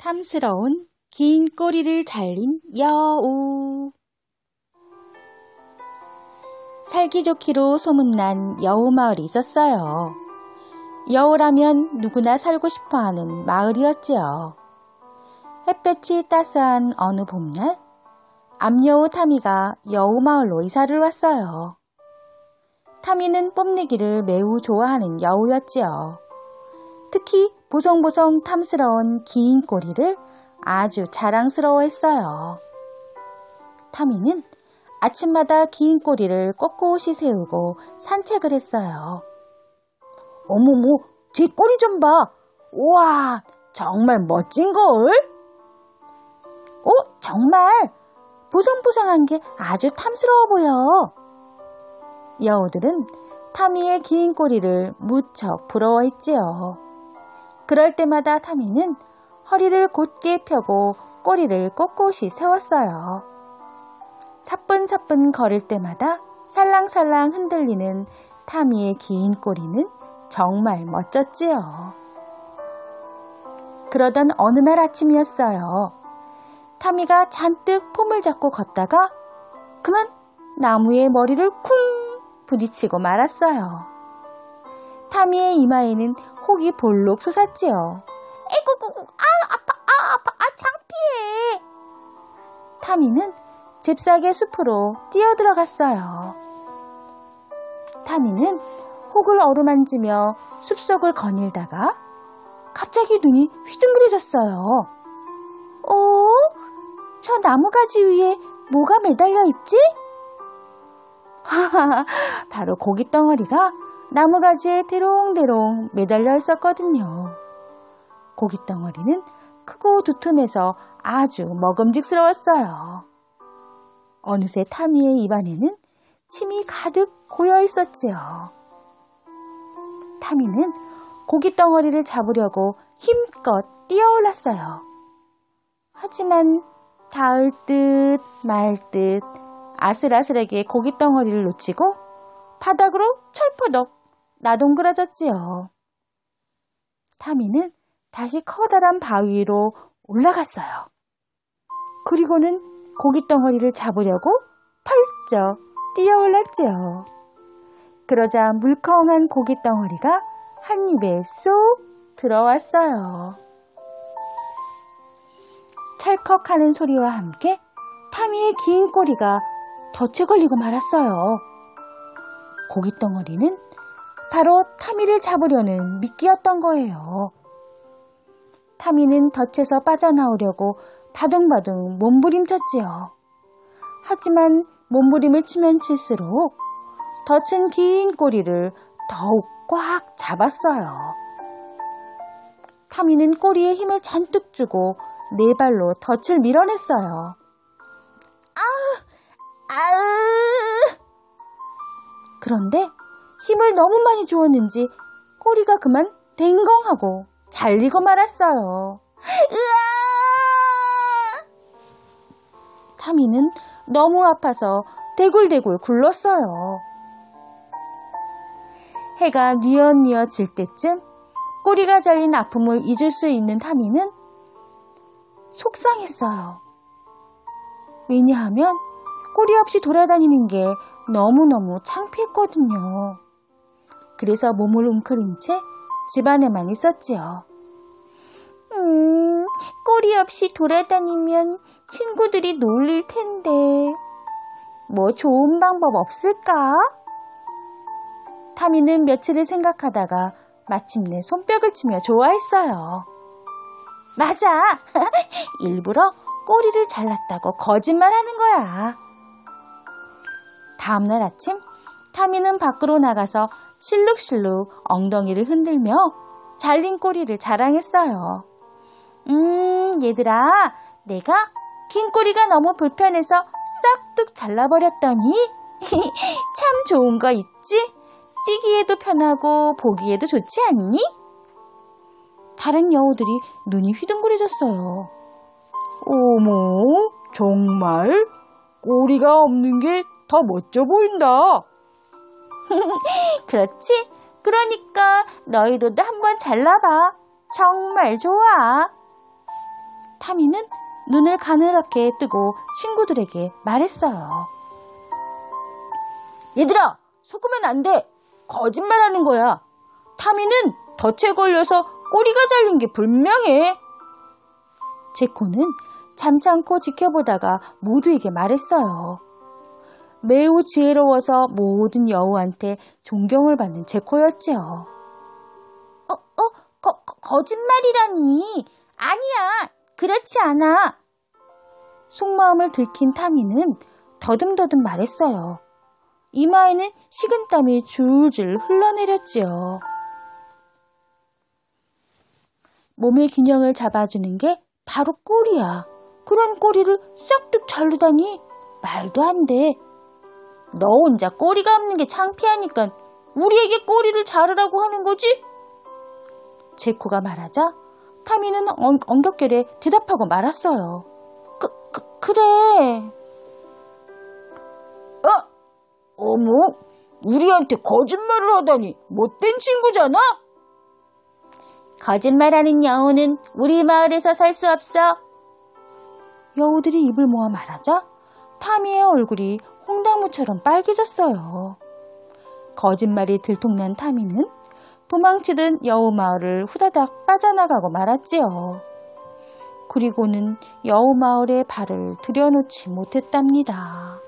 탐스러운 긴 꼬리를 잘린 여우. 살기 좋기로 소문난 여우 마을이 있었어요. 여우라면 누구나 살고 싶어하는 마을이었지요. 햇볕이 따스한 어느 봄날, 암여우 타미가 여우 마을로 이사를 왔어요. 타미는 뽐내기를 매우 좋아하는 여우였지요. 특히 보송보송 탐스러운 긴 꼬리를 아주 자랑스러워했어요. 타미는 아침마다 긴 꼬리를 꼿꼿이 세우고 산책을 했어요. 어머머, 제 꼬리 좀 봐. 우와, 정말 멋진걸? 정말 보송보송한 게 아주 탐스러워 보여. 여우들은 타미의 긴 꼬리를 무척 부러워했지요. 그럴 때마다 타미는 허리를 곧게 펴고 꼬리를 꼿꼿이 세웠어요. 사뿐사뿐 걸을 때마다 살랑살랑 흔들리는 타미의 긴 꼬리는 정말 멋졌지요. 그러던 어느 날 아침이었어요. 타미가 잔뜩 폼을 잡고 걷다가 그만 나무에 머리를 쿵 부딪히고 말았어요. 타미의 이마에는 혹이 볼록 솟았지요. 에구구구, 아파, 창피해. 타미는 잽싸게 숲으로 뛰어들어갔어요. 타미는 혹을 어루만지며 숲속을 거닐다가 갑자기 눈이 휘둥그레졌어요. 저 나무가지 위에 뭐가 매달려 있지? 하하, 바로 고깃덩어리가 나무가지에 대롱대롱 매달려 있었거든요. 고깃덩어리는 크고 두툼해서 아주 먹음직스러웠어요. 어느새 타미의 입안에는 침이 가득 고여 있었지요. 타미는 고깃덩어리를 잡으려고 힘껏 뛰어올랐어요. 하지만 닿을 듯 말 듯 아슬아슬하게 고깃덩어리를 놓치고 바닥으로 철퍼덕 나동그라졌지요. 타미는 다시 커다란 바위 위로 올라갔어요. 그리고는 고깃덩어리를 잡으려고 펄쩍 뛰어올랐지요. 그러자 물컹한 고깃덩어리가 한 입에 쏙 들어왔어요. 찰컥하는 소리와 함께 타미의 긴 꼬리가 덫에 걸리고 말았어요. 고깃덩어리는 바로 타미를 잡으려는 미끼였던 거예요. 타미는 덫에서 빠져나오려고 바둥바둥 몸부림쳤지요. 하지만 몸부림을 치면 칠수록 덫은 긴 꼬리를 더욱 꽉 잡았어요. 타미는 꼬리에 힘을 잔뜩 주고 네 발로 덫을 밀어냈어요. 그런데 힘을 너무 많이 주었는지 꼬리가 그만 댕공하고 잘리고 말았어요. 타미는 너무 아파서 대굴대굴 굴렀어요. 해가 뉘엿뉘엿 질 때쯤 꼬리가 잘린 아픔을 잊을 수 있는 타미는 속상했어요. 왜냐하면 꼬리 없이 돌아다니는 게 너무너무 창피했거든요. 그래서 몸을 웅크린 채 집안에만 있었지요. 꼬리 없이 돌아다니면 친구들이 놀릴 텐데 뭐 좋은 방법 없을까? 타미는 며칠을 생각하다가 마침내 손뼉을 치며 좋아했어요. 맞아! 일부러 꼬리를 잘랐다고 거짓말하는 거야. 다음날 아침 타미는 밖으로 나가서 실룩실룩 엉덩이를 흔들며 잘린 꼬리를 자랑했어요. 얘들아, 내가 긴 꼬리가 너무 불편해서 싹둑 잘라버렸더니 참 좋은 거 있지? 뛰기에도 편하고 보기에도 좋지 않니? 다른 여우들이 눈이 휘둥그레졌어요. 어머, 정말? 꼬리가 없는 게 더 멋져 보인다. 그렇지? 그러니까 너희들도 한번 잘라봐. 정말 좋아. 타미는 눈을 가늘하게 뜨고 친구들에게 말했어요. 얘들아, 속으면 안 돼. 거짓말하는 거야. 타미는 덫에 걸려서 꼬리가 잘린 게 분명해. 제코는 잠잠고 지켜보다가 모두에게 말했어요. 매우 지혜로워서 모든 여우한테 존경을 받는 제코였지요. 거짓말이라니. 아니야, 그렇지 않아. 속마음을 들킨 타미는 더듬더듬 말했어요. 이마에는 식은땀이 줄줄 흘러내렸지요. 몸의 균형을 잡아주는 게 바로 꼬리야. 그런 꼬리를 싹둑 자르다니 말도 안 돼. 너 혼자 꼬리가 없는 게 창피하니까 우리에게 꼬리를 자르라고 하는 거지? 제코가 말하자 타미는 엉겹결에 대답하고 말았어요. 그래. 어머, 우리한테 거짓말을 하다니 못된 친구잖아? 거짓말하는 여우는 우리 마을에서 살 수 없어. 여우들이 입을 모아 말하자 타미의 얼굴이 홍당무처럼 빨개졌어요. 거짓말이 들통난 타미는 도망치듯 여우 마을을 후다닥 빠져나가고 말았지요. 그리고는 여우 마을에 발을 들여놓지 못했답니다.